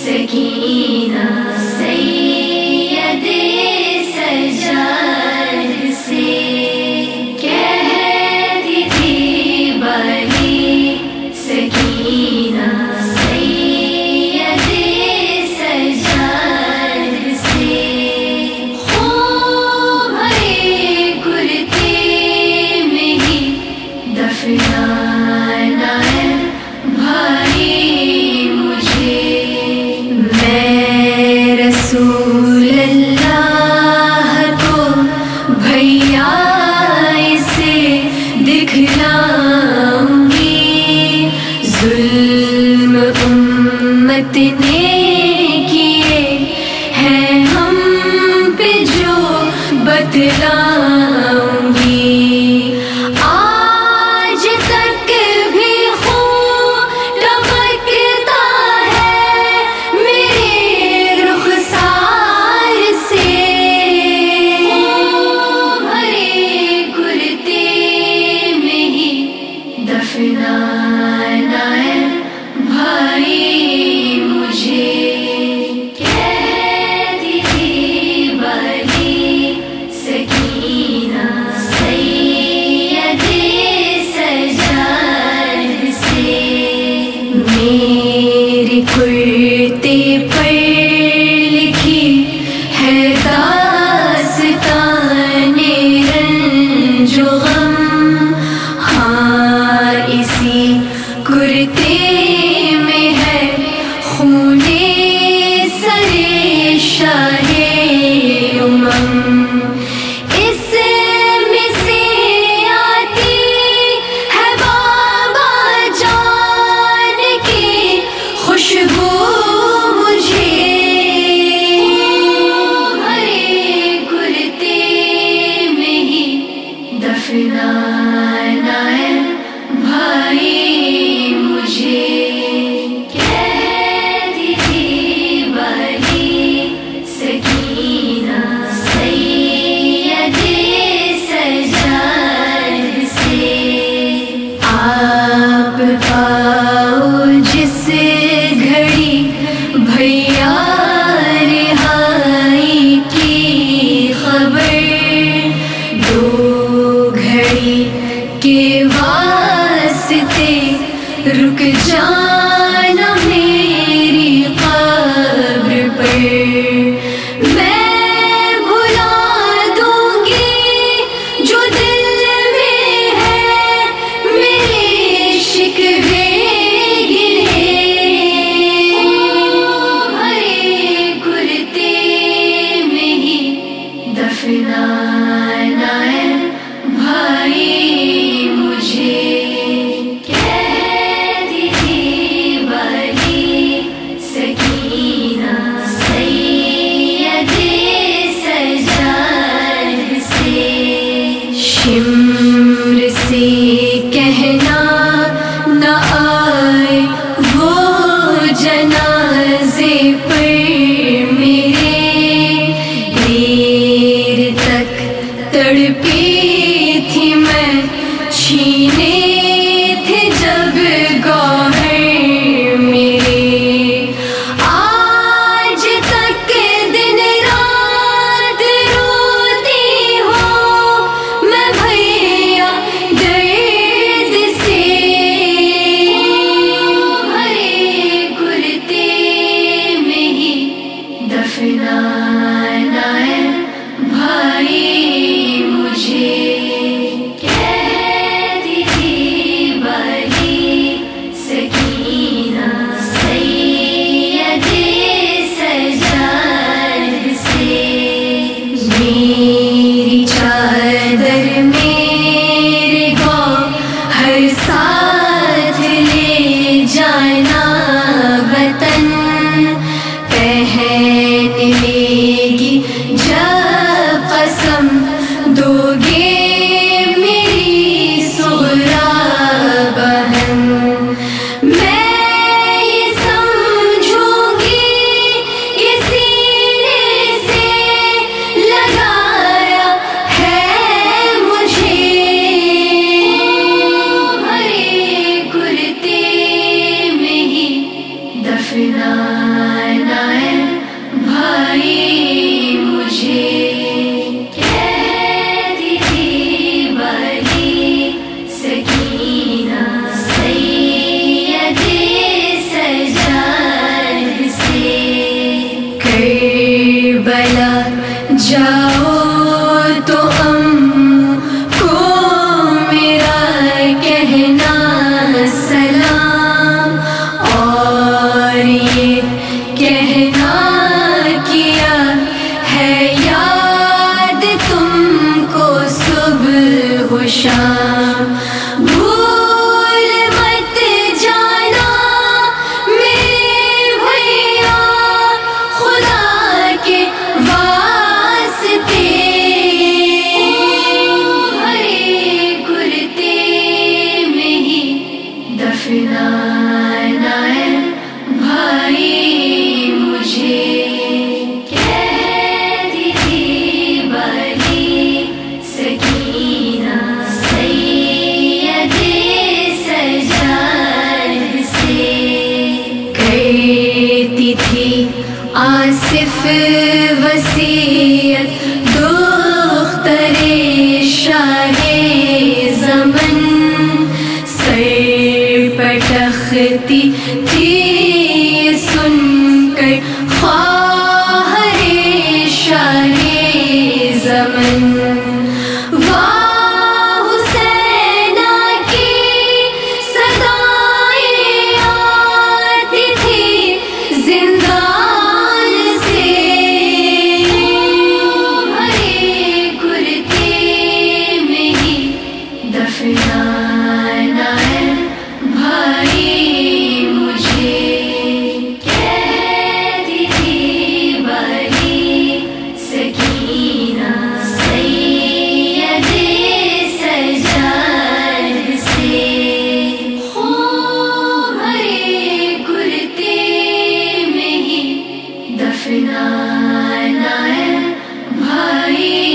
सकीना सैयदे सजाद से कहती थी बाली सकीना सैयदे सजाद से खूब भरे कुर्ते में ही दफनाना है भाई मुझे। मैं रसूल अल्लाह को भैया इसे दिखलाऊंगी, जुल्म उम्मत ने किए हैं हम पे जो बतलाऊंगी। आज तक भी खून टपकता है मेरे रुखसार से, भरे कुर्ते में ही दफनाना है भाई मुझे। कहती थी बाली सकीना सैयदे सजाद से मेरे कुर्ते पर लिखी है दास्ताने रंजो गम। हाँ इसी कुर्ते में है खूने सरे शाहे उमम। इसमें से आती है बाबा जान की खुशबू मुझे। भरे कुर्ते में ही दफनाना है भाई मुझे। कहती थी बाली सकीना सैयदे सजाद से आप पाओ जिस घड़ी भैया रिहाई की खबर, दो घड़ी के वास्ते रुक जाना मेरी कब्र पर। मैं भुला दूंगी जो दिल में है मेरे शिकवे गिले। भरे कुर्ते में ही दफनाना है भाई मुझे। कहती थी बाली सकीना सैयदे सजाद से शिम्र से कहना न आए वो जनाजे पर मेरे। देर तक तड़पी थी मैं छीने थे जब गौहर मेरे। आज तक दिन रात रोती हूँ मैं भैया दर्द से। भरे कुर्ते में ही दफनाना है भाई मुझे। कहती थी की थी आसिफ वसीयत दुख्तरे शाहे ज़मन सर पटखती थी सुनकर ख्वाहरे शाहे ज़मन। दफनाना है भाई मुझे, कहती थी बड़ी सकीना सैयदे सजाद से। खूब भरे कुर्ते में ही दफनाना है भाई